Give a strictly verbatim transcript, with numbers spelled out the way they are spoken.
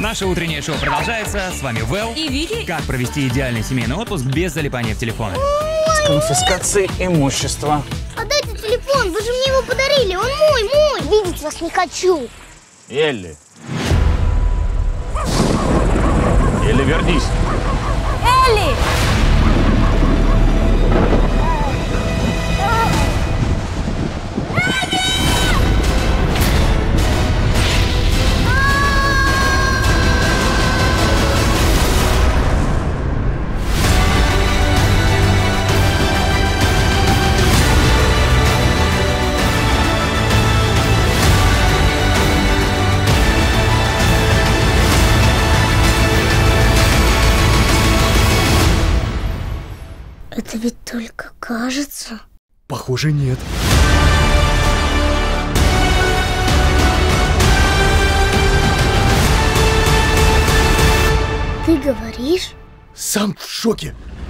Наше утреннее шоу продолжается. С вами Вэл и Вики. Как провести идеальный семейный отпуск без залипания в телефоны. С конфискацией имущества. Отдайте телефон, вы же мне его подарили, он мой, мой. Видеть вас не хочу. Элли. Элли, вернись. Элли! Это ведь только кажется. Похоже, нет. Ты говоришь? Сам в шоке.